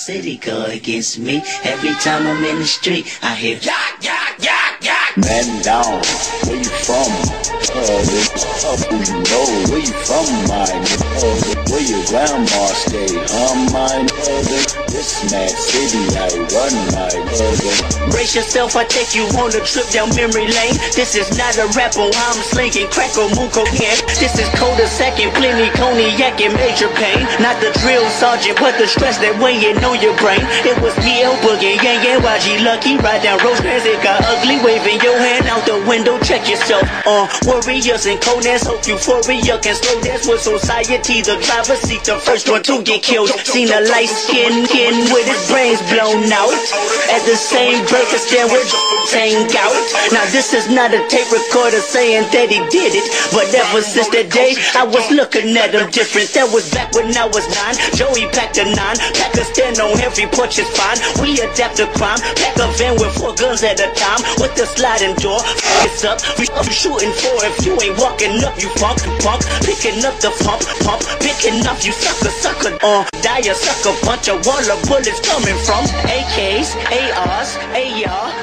city go against me. Every time I'm in the street, I hear yak, yak, yak, yak. Man down, where you from? Who you know? Where you from, my nigga? Where your grandma stay? My nigga. This mad city I run, my nigga. Brace yourself, I take you on a trip down memory lane. This is not a rap, oh, I'm slinging crack or moon cocaine. This is cul-de-sac and plenty cognac and major pain. Not the drill sergeant, but the stress that weighing on your brain. It was PL Boogie, yeah, YG Lucky. Ride down Rosecrans, it got ugly. Waving your hand out the window, check yourself. Warriors and Conans, hope euphoria can slow dance with society. The driver seat, the first one to get killed. Seen a light skin with his brains blown out. At the same break, a stand with tank out. Now this is not a tape recorder saying that he did it, but ever since that day, I was looking at him different. That was back when I was 9. Joey packed a 9. Pack a stand on every porch is fine. We adapt to crime. Pack a van with 4 guns at a time. With the sliding door, it's up. We shooting for if you ain't walking up, you punk. Picking up the pump. Picking up, you sucker. Die a sucker. Bunch of water bullets coming from AKs, ARs, AR.